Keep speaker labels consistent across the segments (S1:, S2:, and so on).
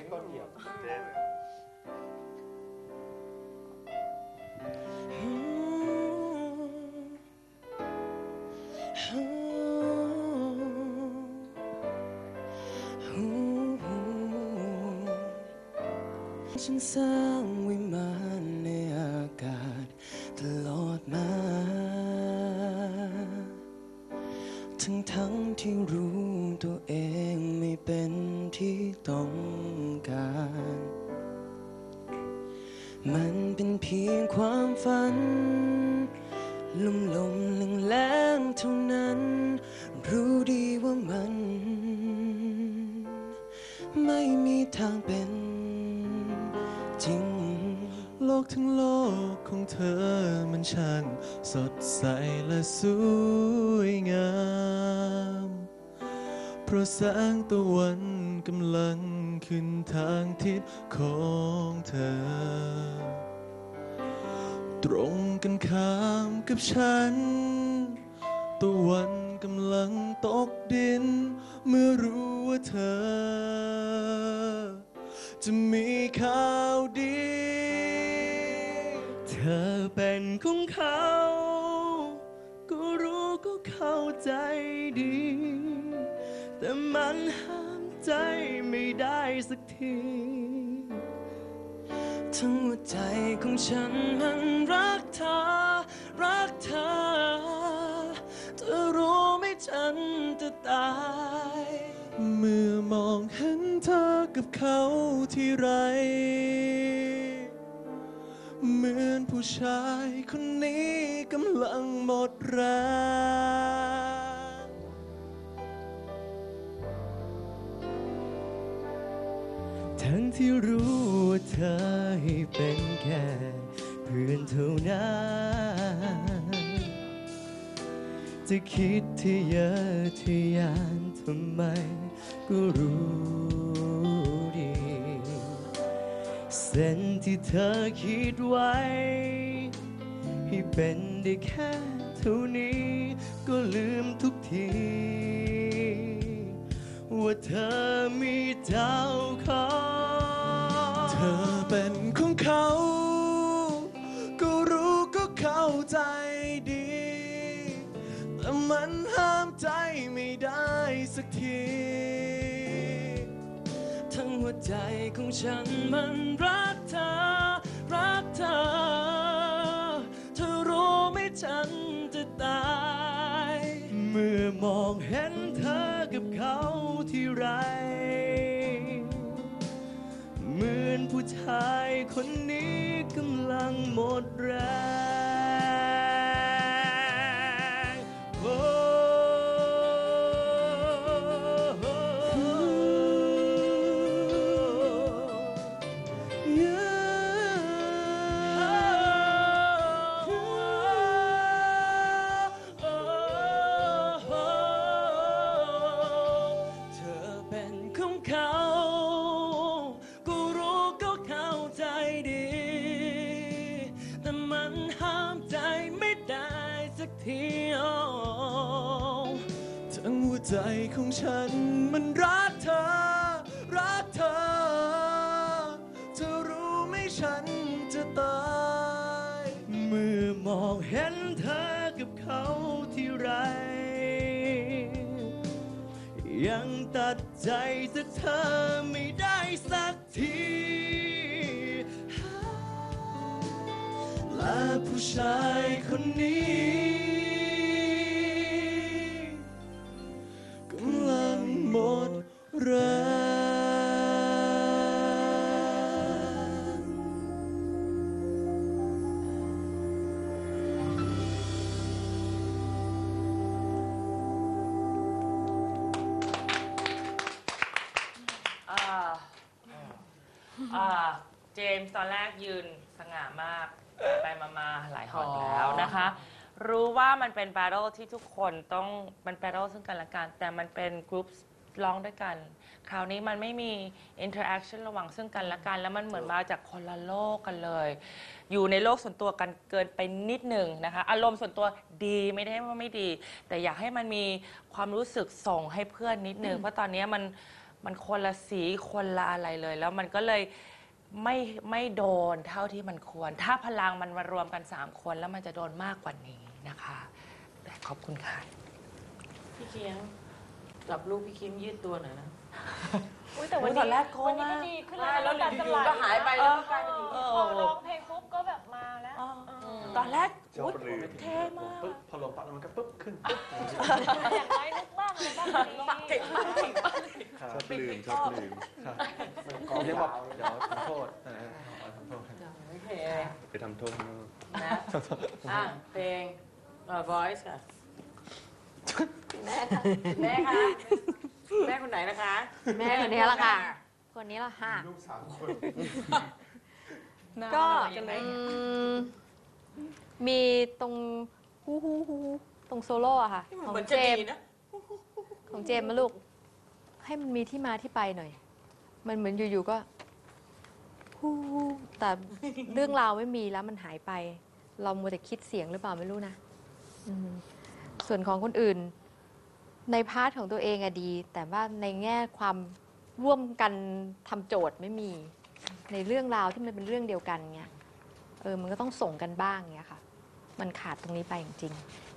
S1: ต้นเหยียบ
S2: ฉันสร้างวิมานในอากาศตลอดมาทั้งที่รู้ตัวเองไม่เป็นที่ต้องการมันเป็นเพียงความฝันลมแรงเท่านั้นรู้ดีว่ามันไม่มีทางเป็นจริงโลกทั้งโลกของเธอมันช่างสดใสและสวยงามเพราะแสงตะวันกำลังขึ้นทางทิศของเธอตรงกันข้ามกับฉันตะวันกำลังตกดินเมื่อรู้ว่าเธอจะมีข่าวดีเธอเป็นของเขาก็รู้ก็เข้าใจดีแต่มันห้ามใจไม่ได้สักทีทั้งหัวใจของฉันมันรักเธอรักเธอเธอรู้ไหมฉันจะตายเมื่อมองเห็นเธอกับเขาที่ไรเหมือนผู้ชายคนนี้กำลังหมดแรงทั้งที่รู้ว่าเธอให้เป็นแค่เพื่อนเท่านั้นจะคิดที่เยอะที่ยานทำไมก็รู้ดีเส้นที่เธอคิดไว้ให้เป็นได้แค่เท่านี้ก็ลืมทุกทีว่าเธอมีเจ้าของเธอเป็นของเขาก็รู้ก็เข้าใจดีแต่มันห้ามใจไม่ได้สักทีทั้งหัวใจของฉันมันรักเธอรักเธอเธอรู้ไหมฉันจะตายเมื่อมองเห็นเธอกับเขาที่ไรเหมือนผู้ชายคนนี้กำลังหมดแรงทั้งหัวใจของฉันมันรักเธอรักเธอเธอรู้ไหมฉันจะตายเมื่อมองเห็นเธอกับเขาที่ไรยังตัดใจจากเธอไม่ได้สักทีและผู้ชายคนนี้กำลังหมดแรง
S3: เจมส์ตอนแรกยืนสง่ามากไปมาหลายหนแล้วนะคะ รู้ว่ามันเป็นแบทเทิลที่ทุกคนต้องมันแบทเทิลซึ่งกันและกันแต่มันเป็นกรุ๊ปร้องด้วยกันคราวนี้มันไม่มีอินเทอร์แอคชั่นระหว่างซึ่งกันและกันแล้วมันเหมือนมาจากคนละโลกกันเลยอยู่ในโลกส่วนตัวกันเกินไปนิดหนึ่งนะคะอารมณ์ส่วนตัวดีไม่ได้ว่าไม่ดีแต่อยากให้มันมีความรู้สึกส่งให้เพื่อนนิดนึงเพราะตอนนี้มันคนละสีคนละอะไรเลย แล้วมันก็เลยไม่โดนเท่าที่มันควร ถ้าพลังมันมารวมกัน3คนแล้วมันจะโดนมากกว่านี้นะคะแต่ขอบคุณค่ะพี่เคียงจับลูกพี่คิมยืดตัวหน่อยนะ
S1: อุ๊ยแต่วัน
S3: ตอนแร
S1: นี้
S3: กโค้
S1: วั
S3: ง
S1: นนี้
S3: มา
S1: ก็
S3: ก
S1: ดีขึ้นแล้วนะ
S3: แล้วอยู่ๆก็หายไปแล้วก็กลายเป็นอย่างนี้
S1: พอร้องเพลงปุ๊บก็แบบมาแล้ว
S3: ตอนแรก
S2: ชอบลืม
S3: เท่มาก
S2: ปุ๊บพอลงปั๊บแล้วมันก็ปุ๊บขึ้นปุ๊บ
S1: อย่างน้อยนึกบ้างเลยบ้างวันนี้
S3: เก่งมาก
S2: ชอบลืมชอบลืมครับเรียกว่าเดี๋ยวทำโทษทำโทษ
S3: โอเค
S2: ไปทำโทษข้างนอก
S3: นะเพลงvoice ค่ะ
S1: แม่ค่ะ
S3: แม่คะแม่คนไหนนะคะ
S1: แม่คนนี้ละค่ะ คนนี้ละค่ะ
S2: ลูก3 คน
S1: ก็
S3: ยังไง
S1: มีตรงฮู้ฮู้ฮู้ตรงโซโล่อะค่ะ ของ
S3: เหมือน
S1: เจ
S3: จะ
S1: ม
S3: ดี
S1: ส์
S3: นะ
S1: ของเจมส์มาลูก ให้มันมีที่มาที่ไปหน่อย มันเหมือนอยู่ๆก็ฮู้ฮู้แต่เรื่องราวไม่มีแล้วมันหายไป เรามัวแต่คิดเสียงหรือเปล่าไม่รู้นะอืมส่วนของคนอื่น ในพาร์ทของตัวเองอะดี แต่ว่าในแง่ความร่วมกันทำโจทย์ไม่มี ในเรื่องราวที่มันเป็นเรื่องเดียวกันเงี้ยมันก็ต้องส่งกันบ้างเงี้ยค่ะ มันขาดตรงนี้ไปจริง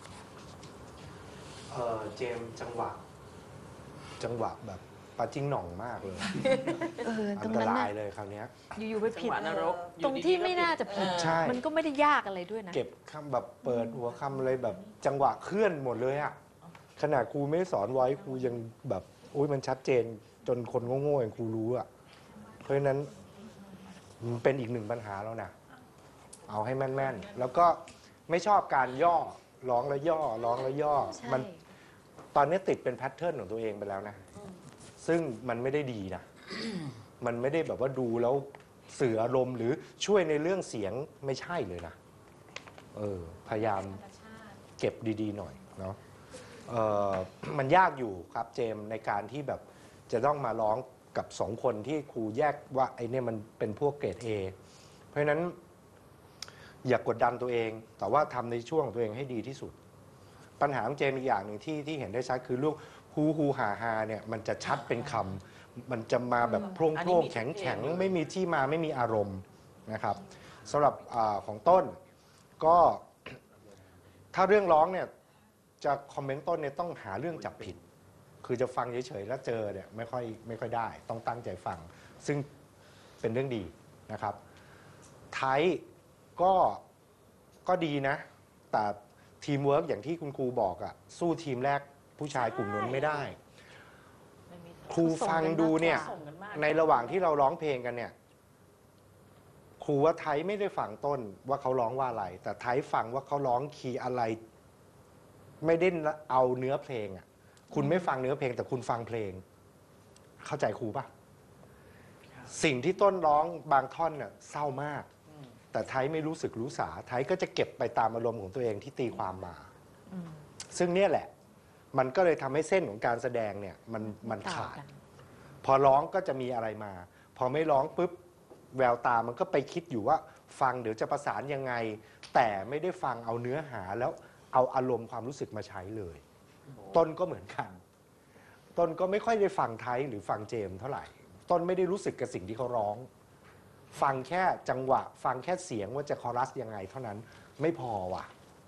S4: เจมส์จังหวะแบบปาจิ้งหน่องมากเลย
S1: ๆ ต
S4: อั
S1: รง
S4: นต
S1: นั้น
S4: รา
S1: น่ะ
S4: ยเลยคราวเนี้ย
S1: อยู่ๆไป
S3: จัง
S1: ผิด
S3: หวะนรก
S1: ตรงที่ไม่น่าจะผิด
S4: ใช่
S1: มันก็ไม่ได้ยากอะไรด้วยนะ
S4: เก็บคำแบบเปิดหัวคำเลยแบบจังหวะเคลื่อนหมดเลยอะขนาดครูไม่สอนไว้ครูยังแบบโอ้ยมันชัดเจนจนคนโง่ๆอย่างครูรู้อะเพราะฉะนั้นมันเป็นอีกหนึ่งปัญหาแล้วนะเอาให้แม่นๆแล้วก็ไม่ชอบการย่อร้องแล้วย่อร้องแล้วย่อ
S1: ใช่
S4: มันตอนนี้ติดเป็นแพทเทิร์นของตัวเองไปแล้วนะ ซึ่งมันไม่ได้ดีนะ มันไม่ได้แบบว่าดูแล้วสื่ออารมณ์หรือช่วยในเรื่องเสียงไม่ใช่เลยนะ พยายามเก็บดีๆหน่อยเนาะมันยากอยู่ครับเจมส์ในการที่แบบจะต้องมาร้องกับ2 คนที่ครูแยกว่าไอ้เนี่ยมันเป็นพวกเกรด A เพราะฉะนั้นอย่ากกดดันตัวเอง แต่ว่าทำในช่วงของตัวเองให้ดีที่สุด ปัญหาของเจมส์อีกอย่างหนึ่งที่เห็นได้ชัดคือลูกฮูฮูฮาฮาเนี่ยมันจะชัดเป็นคำมันจะมาแบบโพร่ง
S3: อัน
S4: โพ
S3: นี้
S4: ร่ง
S3: มี
S4: แข็ง
S3: ชัดเจน
S4: แข็ง
S3: เลย
S4: ไม่มีที่มาไม่มีอารมณ์นะครับสำหรับของต้นก็ถ้าเรื่องร้องเนี่ยจะคอมเมนต์ต้นเนี่ยต้องหาเรื่องจับผิด คือจะฟังเฉยๆแล้วเจอเนี่ยไม่ค่อยได้ต้องตั้งใจฟัง ซึ่งเป็นเรื่องดีนะครับไทยก็ดีนะ แต่ทีมเวิร์กอย่างที่คุณครูบอกอะสู้ทีมแรกผู้ชายกลุ่มนั้นไม่ได้ ครูฟังดูเนี่ย
S3: ส่งกันมาก
S4: ในระหว่างที่เราร้องเพลงกันเนี่ย ครูว่าไทยไม่ได้ฟังต้นว่าเขาร้องว่าอะไร แต่ไทยฟังว่าเขาร้องคีย์อะไร ไม่ได้เอาเนื้อเพลงอ่ะ คุณไม่ฟังเนื้อเพลง แต่คุณฟังเพลง เข้าใจครูปะสิ่งที่ต้นร้องบางท่อนน่ะเศร้ามาก แต่ไทยไม่รู้สึกรู้สา ไทยก็จะเก็บไปตามอารมณ์ของตัวเองที่ตีความมา ซึ่งเนี่ยแหละ มันก็เลยทำให้เส้นของการแสดงเนี่ยมันขาด พอร้องก็จะมีอะไรมา พอไม่ร้องปุ๊บแววตามันก็ไปคิดอยู่ว่า ฟังเดี๋ยวจะประสานยังไง แต่ไม่ได้ฟังเอาเนื้อหาแล้วเอาอารมณ์ความรู้สึกมาใช้เลย ต้นก็เหมือนกัน ต้นก็ไม่ค่อยได้ฟังไทยหรือฟังเจมส์เท่าไหร่ ต้นไม่ได้รู้สึกกับสิ่งที่เขาร้อง ฟังแค่จังหวะ ฟังแค่เสียงว่าจะคอรัสยังไงเท่านั้นไม่พอว่ะ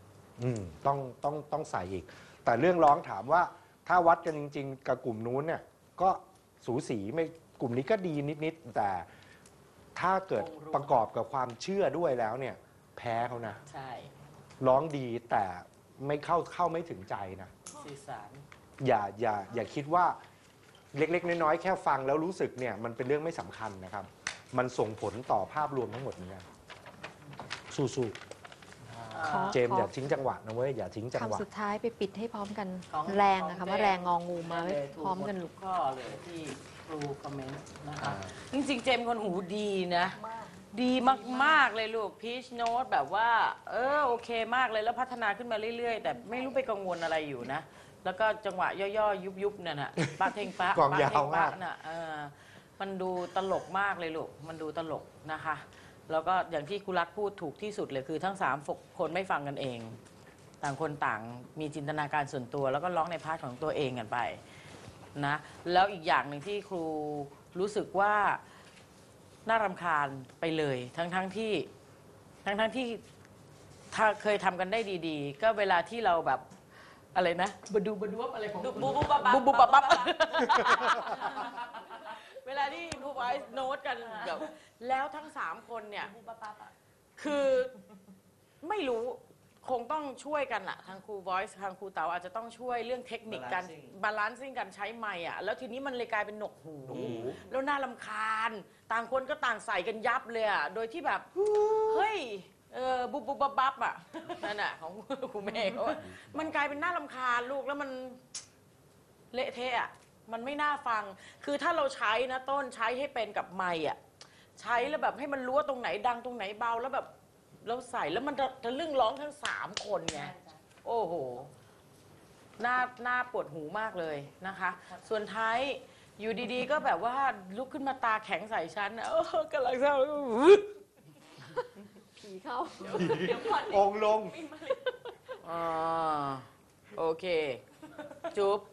S4: ต้องใส่อีก แต่เรื่องร้องถามว่าถ้าวัดกันจริงๆกับกลุ่มนู้นเนี่ยก็สูสีไม่กลุ่มนี้ก็ดีนิดๆแต่ถ้าเกิดประกอบกับความเชื่อด้วยแล้วเนี่ยแพ้เขานะ
S3: ใช่
S4: ร้องดีแต่ไม่เข้าไม่ถึงใจนะ
S3: สื่อสาร
S4: อย่าคิดว่าเล็กๆน้อยๆแค่ฟังแล้วรู้สึกเนี่ยมันเป็นเรื่องไม่สำคัญนะครับ มันส่งผลต่อภาพรวมทั้งหมดเหมือนกันสู้ๆเจมส์อย่าทิ้งจังหวะนะเว้ยอย่าทิ้งจังหวะ
S1: คำสุดท้ายไปปิดให้พร้อมกัน
S3: ของ
S1: แรง
S3: ของ
S1: อะ
S3: เจ
S1: ค่ะ
S3: มส์
S1: ว่าแรงงองูมาไว้
S3: เลยถู
S1: พร้อมกันลูก
S3: ข้อเลยที่ครูคอมเมนต์นะคะ
S4: อ่า
S3: จริงๆ เจมส์คนหูดีนะ ดีมากๆเลยลูกพีชโน้ตแบบว่า โอเคมากเลยแล้วพัฒนาขึ้นมาเรื่อยๆ แต่ไม่รู้ไปกังวลอะไรอยู่นะ แล้วก็จังหวะย่อๆ ยุบๆเนี่ยน่ะปะเทงปะ
S4: กลองยาว
S3: ปะเทงปะ
S4: มาก
S3: น่ะมันดูตลกมากเลยลูกมันดูตลกนะคะ แล้วก็อย่างที่ครูรักพูดถูกที่สุดเลยคือทั้ง3คนไม่ฟังกันเอง ต่างคนต่างมีจินตนาการส่วนตัว แล้วก็ร้องในพาร์ทของตัวเองกันไปนะแล้วอีกอย่างหนึ่งที่ครูรู้สึกว่าน่ารำคาญไปเลยทั้งที่ถ้าเคยทำกันได้ดีๆ ก็เวลาที่เราแบบอะไรนะบดูบดูวอะไรของบูบูบับเวลาที่ครูไว้โน้ตกันแบบแล้วทั้ง3คนเนี่ยคือไม่รู้คงต้องช่วยกันอะทางครู voice ทางครูเต๋าอาจจะต้องช่วยเรื่องเทคนิคการบาลานซิ่งการใช้ไมค์อะแล้วทีนี้มันเลยกลายเป็นหนวกหูแล้วน่ารำคาญต่างคนก็ต่างใส่กันยับเลยอะโดยที่แบบเฮ้ยบุบบับอะนั่นอะของครูเมย์เขาอะมันกลายเป็นน่ารำคาญลูกแล้วมันเละเทะอะมันไม่น่าฟังคือถ้าเราใช้นะต้นใช้ให้เป็นกับไมค์อะใช้แล้วแบบให้มันรู้ว่าตรงไหนดังตรงไหนเบาแล้วแบบเราใส่แล้วมันทะลึ่งร้องทั้ง3 คนไงโอ้โหน่าปวดหูมากเลยนะคะ ส่วนท้ายอยู่ดีๆ ก็แบบว่าลุกขึ้นมาตาแข็งใส่ฉันกำลังเศร้า
S1: ผีเข้า
S4: องค์ลง
S3: โอเค จุ๊บ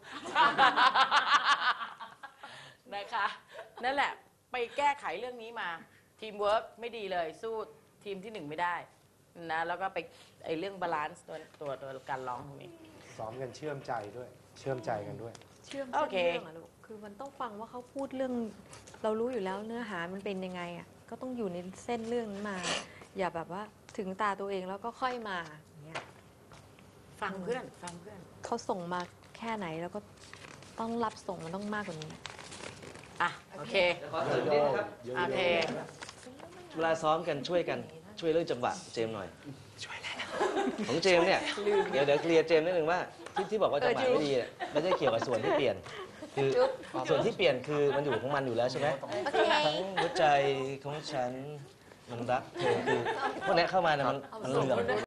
S3: นะคะ นั่นแหละไปแก้ไขเรื่องนี้มาทีมเวิร์กไม่ดีเลยสู้ทีมที่ 1 ไม่ได้นะแล้วก็ไปไอเรื่องบาลานซ์ตัวการร้องตรงนี้
S4: ซ้อมกันเชื่อมใจด้วย เชื่อมใจกันด้วย
S1: เชื่อม
S3: โอ
S1: เส้น
S3: เค
S1: เรื่องอะลูกคือมันต้องฟังว่าเขาพูดเรื่อง เรารู้อยู่แล้วเนื้อหามันเป็นยังไงอะก็ต้องอยู่ในเส้นเรื่องนั้นมา อย่าแบบว่าถึงตาตัวเองแล้วก็ค่อยมาอย่างเงี้ย
S3: ฟังเพื่อน
S1: เขาส่งมาแค่ไหนแล้วก็ต้องรับส่งมันต้องมากกว่านี้
S3: อ่ะ โอเค
S5: ขอเสริมนิดนะครับ
S3: โอเค
S5: เวลาซ้อมกันช่วยเรื่องจังหวะเจมส์หน่อย ช่วยแล้วของเจมส์เนี่ยเดี๋ยวเคลียร์เจมส์นิดนึงว่าที่บอกว่าจังหวะไม่ดีเนี่ยไม่ได้เกี่ยวกับส่วนที่เปลี่ยน คือส่วนที่เปลี่ยนคือมันอยู่ของมันอยู่แล้วใช่ไหม
S1: โอเค
S5: ทั้งหัวใจของฉันมันรักเธอคือพวกนี้เข้ามาเนี่ยมันเหลื่อม